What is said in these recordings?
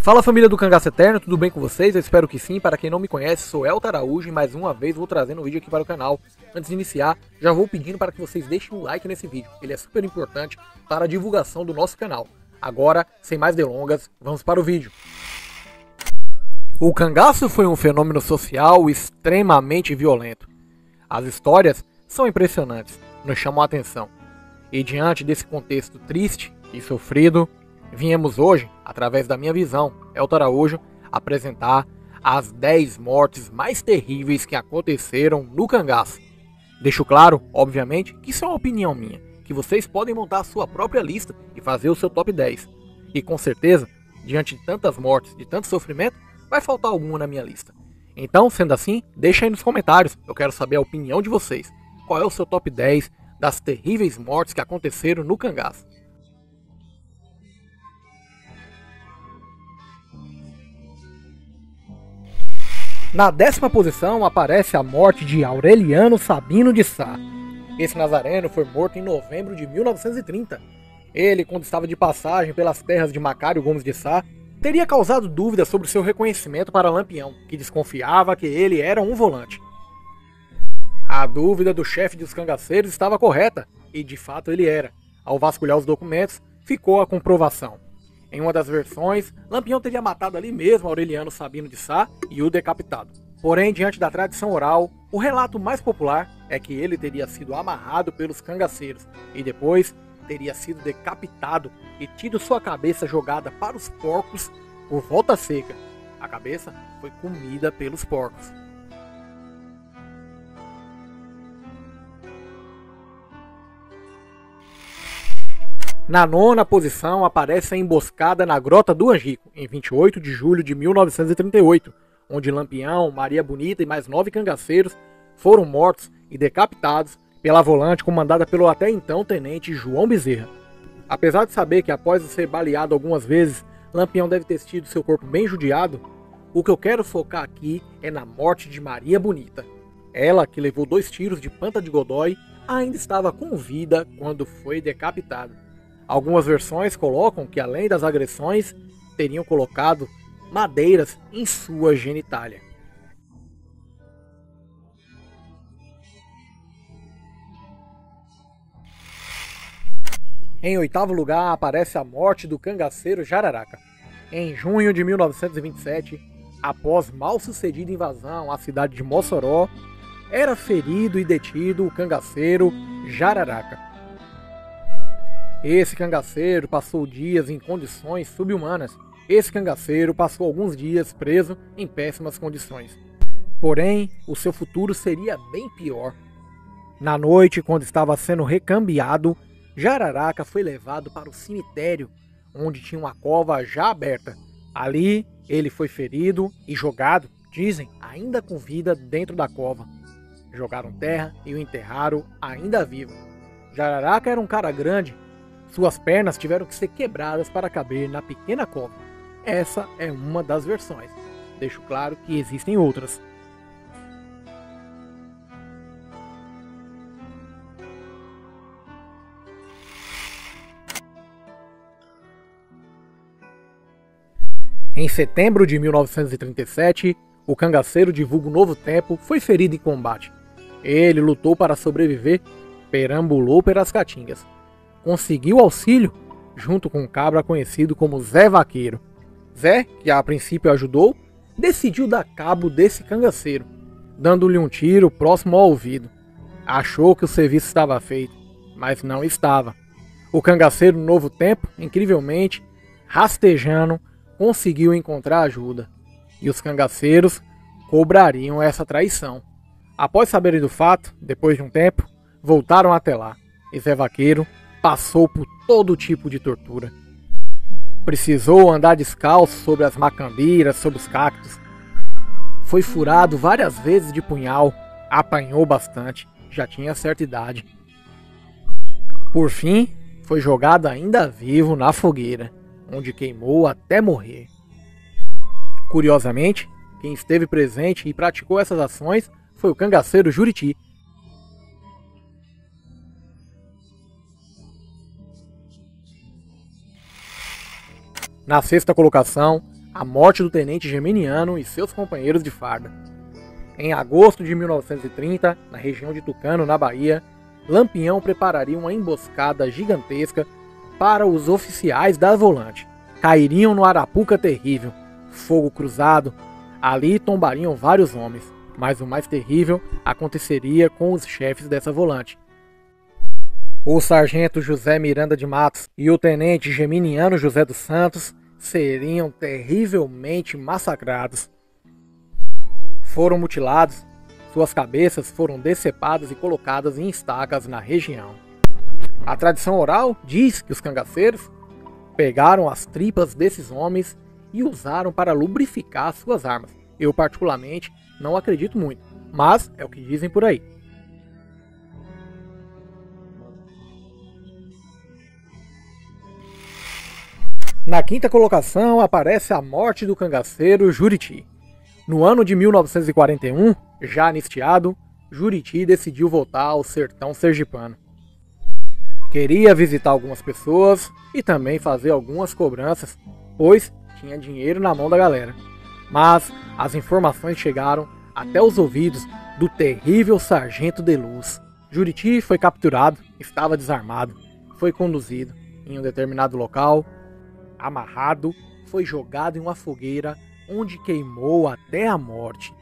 Fala família do Cangaço Eterno, tudo bem com vocês? Eu espero que sim. Para quem não me conhece, sou Elton Araújo e mais uma vez vou trazendo um vídeo aqui para o canal. Antes de iniciar, já vou pedindo para que vocês deixem um like nesse vídeo, ele é super importante para a divulgação do nosso canal. Agora, sem mais delongas, vamos para o vídeo. O cangaço foi um fenômeno social extremamente violento. As histórias são impressionantes, nos chamam a atenção. E diante desse contexto triste e sofrido, viemos hoje, através da minha visão, Elton Araújo, apresentar as 10 mortes mais terríveis que aconteceram no cangaço. Deixo claro, obviamente, que isso é uma opinião minha, que vocês podem montar a sua própria lista e fazer o seu top 10. E com certeza, diante de tantas mortes, de tanto sofrimento, vai faltar alguma na minha lista. Então, sendo assim, deixa aí nos comentários, eu quero saber a opinião de vocês. Qual é o seu top 10 das terríveis mortes que aconteceram no cangaço? Na 10ª posição aparece a morte de Aureliano Sabino de Sá. Esse nazareno foi morto em novembro de 1930. Ele, quando estava de passagem pelas terras de Macário Gomes de Sá, teria causado dúvidas sobre seu reconhecimento para Lampião, que desconfiava que ele era um volante. A dúvida do chefe dos cangaceiros estava correta, e de fato ele era. Ao vasculhar os documentos, ficou a comprovação. Em uma das versões, Lampião teria matado ali mesmo Aureliano Sabino de Sá e o decapitado. Porém, diante da tradição oral, o relato mais popular é que ele teria sido amarrado pelos cangaceiros e depois teria sido decapitado e tido sua cabeça jogada para os porcos por volta seca. A cabeça foi comida pelos porcos. Na 9ª posição aparece a emboscada na Grota do Angico, em 28 de julho de 1938, onde Lampião, Maria Bonita e mais 9 cangaceiros foram mortos e decapitados pela volante comandada pelo até então tenente João Bezerra. Apesar de saber que após ser baleado algumas vezes, Lampião deve ter tido seu corpo bem judiado, o que eu quero focar aqui é na morte de Maria Bonita. Ela, que levou 2 tiros de Panta de Godói, ainda estava com vida quando foi decapitada. Algumas versões colocam que, além das agressões, teriam colocado madeiras em sua genitália. Em 8º lugar aparece a morte do cangaceiro Jararaca. Em junho de 1927, após mal-sucedida invasão à cidade de Mossoró, era ferido e detido o cangaceiro Jararaca. Esse cangaceiro passou dias em condições subhumanas. Esse cangaceiro passou alguns dias preso em péssimas condições. Porém, o seu futuro seria bem pior. Na noite, quando estava sendo recambiado, Jararaca foi levado para o cemitério, onde tinha uma cova já aberta. Ali, ele foi ferido e jogado, dizem, ainda com vida dentro da cova. Jogaram terra e o enterraram ainda vivo. Jararaca era um cara grande. Suas pernas tiveram que ser quebradas para caber na pequena cova. Essa é uma das versões. Deixo claro que existem outras. Em setembro de 1937, o cangaceiro de vulgo Novo Tempo foi ferido em combate. Ele lutou para sobreviver, perambulou pelas caatingas. Conseguiu auxílio junto com um cabra conhecido como Zé Vaqueiro. Zé, que a princípio ajudou, decidiu dar cabo desse cangaceiro, dando-lhe um tiro próximo ao ouvido. Achou que o serviço estava feito, mas não estava. O cangaceiro do Novo Tempo, incrivelmente, rastejando, conseguiu encontrar ajuda. E os cangaceiros cobrariam essa traição. Após saberem do fato, depois de um tempo, voltaram até lá. E Zé Vaqueiro passou por todo tipo de tortura. Precisou andar descalço sobre as macambeiras, sobre os cactos. Foi furado várias vezes de punhal, apanhou bastante, já tinha certa idade. Por fim, foi jogado ainda vivo na fogueira, onde queimou até morrer. Curiosamente, quem esteve presente e praticou essas ações foi o cangaceiro Juriti. Na 6ª colocação a morte do tenente Geminiano e seus companheiros de farda. Em agosto de 1930, na região de Tucano, na Bahia, Lampião prepararia uma emboscada gigantesca para os oficiais da Volante. Cairiam no Arapuca Terrível, fogo cruzado, ali tombariam vários homens, mas o mais terrível aconteceria com os chefes dessa Volante. O sargento José Miranda de Matos e o tenente Geminiano José dos Santos seriam terrivelmente massacrados. Foram mutilados, suas cabeças foram decepadas e colocadas em estacas na região. A tradição oral diz que os cangaceiros pegaram as tripas desses homens e usaram para lubrificar suas armas. Eu particularmente não acredito muito, mas é o que dizem por aí. Na quinta colocação aparece a morte do cangaceiro Juriti. No ano de 1941, já anistiado, Juriti decidiu voltar ao sertão sergipano. Queria visitar algumas pessoas e também fazer algumas cobranças, pois tinha dinheiro na mão da galera. Mas as informações chegaram até os ouvidos do terrível sargento de Luz. Juriti foi capturado, estava desarmado, foi conduzido em um determinado local, amarrado, foi jogado em uma fogueira onde queimou até a morte.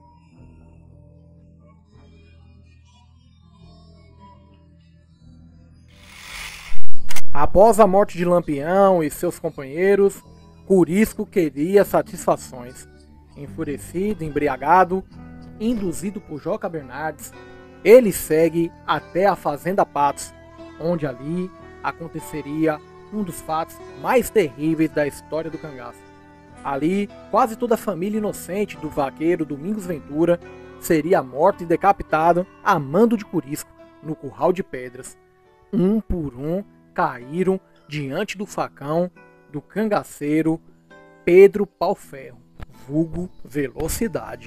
Após a morte de Lampião e seus companheiros, Curisco queria satisfações. Enfurecido, embriagado, induzido por Joca Bernardes, ele segue até a Fazenda Patos, onde ali aconteceria um dos fatos mais terríveis da história do cangaço. Ali, quase toda a família inocente do vaqueiro Domingos Ventura seria morta e decapitada a mando de Curisco, no curral de pedras. Um por um caíram diante do facão do cangaceiro Pedro Pau-Ferro, vulgo Velocidade.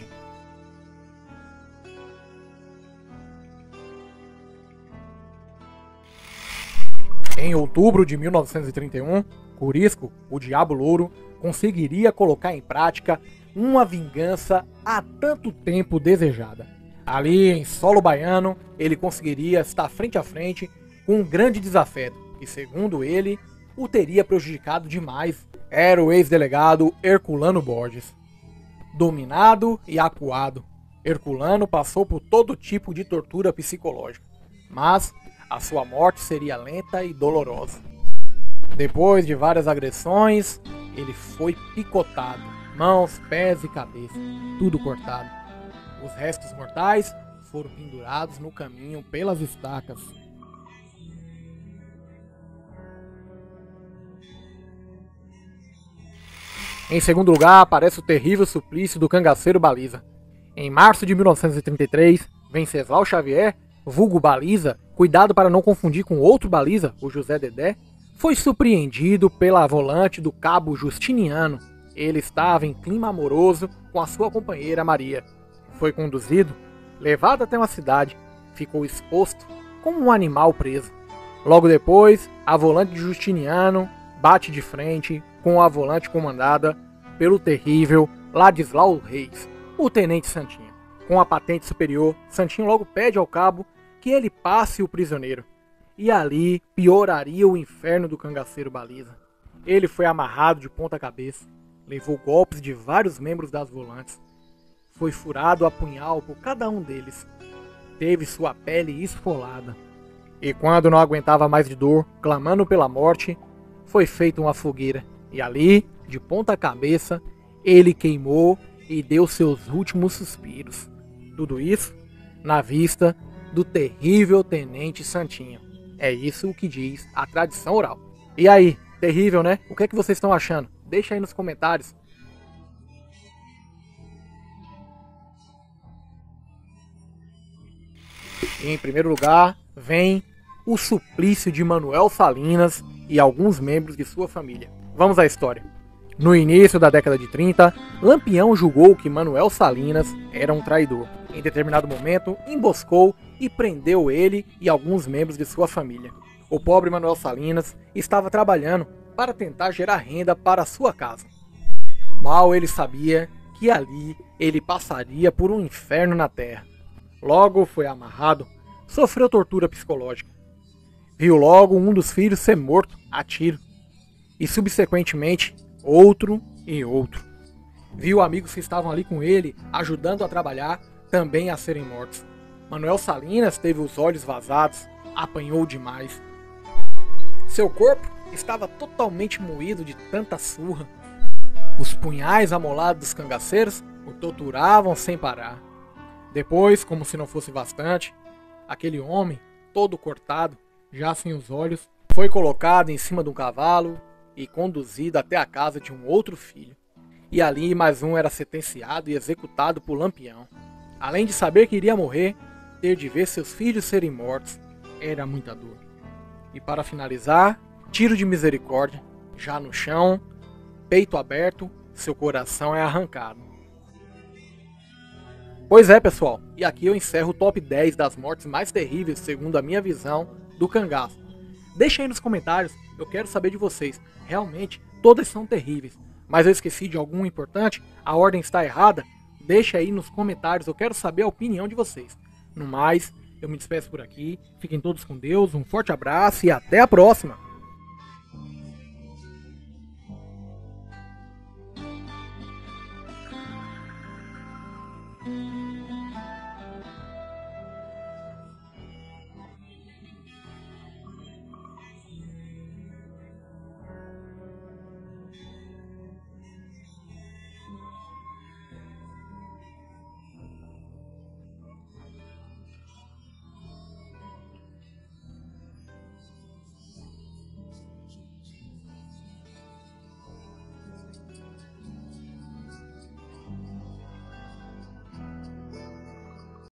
Em outubro de 1931, Curisco, o Diabo Louro, conseguiria colocar em prática uma vingança há tanto tempo desejada. Ali, em solo baiano, ele conseguiria estar frente a frente com um grande desafeto, que, segundo ele, o teria prejudicado demais. Era o ex-delegado Herculano Borges. Dominado e acuado, Herculano passou por todo tipo de tortura psicológica, mas a sua morte seria lenta e dolorosa. Depois de várias agressões, ele foi picotado, mãos, pés e cabeça, tudo cortado. Os restos mortais foram pendurados no caminho pelas estacas. Em segundo lugar, aparece o terrível suplício do cangaceiro Baliza. Em março de 1933, Venceslau Xavier, vulgo Baliza, cuidado para não confundir com outro Baliza, o José Dedé, foi surpreendido pela volante do cabo Justiniano. Ele estava em clima amoroso com a sua companheira Maria. Foi conduzido, levado até uma cidade, ficou exposto como um animal preso. Logo depois, a volante de Justiniano bate de frente com a volante comandada pelo terrível Ladislau Reis, o tenente Santinho. Com a patente superior, Santinho logo pede ao cabo que ele passe o prisioneiro. E ali pioraria o inferno do cangaceiro Baliza. Ele foi amarrado de ponta cabeça, levou golpes de vários membros das volantes, foi furado a punhal por cada um deles, teve sua pele esfolada. E quando não aguentava mais de dor, clamando pela morte, foi feita uma fogueira. E ali, de ponta cabeça, ele queimou e deu seus últimos suspiros. Tudo isso na vista do terrível tenente Santinho. É isso o que diz a tradição oral. E aí, terrível, né? O que é que vocês estão achando? Deixa aí nos comentários. E em primeiro lugar, vem o suplício de Manuel Salinas e alguns membros de sua família. Vamos à história. No início da década de 30, Lampião julgou que Manuel Salinas era um traidor. Em determinado momento, emboscou e prendeu ele e alguns membros de sua família. O pobre Manuel Salinas estava trabalhando para tentar gerar renda para sua casa. Mal ele sabia que ali ele passaria por um inferno na terra. Logo foi amarrado, sofreu tortura psicológica. Viu logo um dos filhos ser morto a tiro. E subsequentemente outro e outro. Viu amigos que estavam ali com ele, ajudando a trabalhar, também a serem mortos. Manuel Salinas teve os olhos vazados, apanhou demais. Seu corpo estava totalmente moído de tanta surra. Os punhais amolados dos cangaceiros o torturavam sem parar. Depois, como se não fosse bastante, aquele homem, todo cortado, já sem os olhos, foi colocado em cima de um cavalo e conduzido até a casa de um outro filho. E ali mais um era sentenciado e executado por Lampião. Além de saber que iria morrer, ter de ver seus filhos serem mortos era muita dor. E para finalizar, tiro de misericórdia, já no chão, peito aberto, seu coração é arrancado. Pois é, pessoal, e aqui eu encerro o top 10 das mortes mais terríveis segundo a minha visão do cangaço. Deixa aí nos comentários, eu quero saber de vocês. Realmente, todas são terríveis, mas eu esqueci de algum importante? A ordem está errada? Deixa aí nos comentários, eu quero saber a opinião de vocês. No mais, eu me despeço por aqui, fiquem todos com Deus, um forte abraço e até a próxima!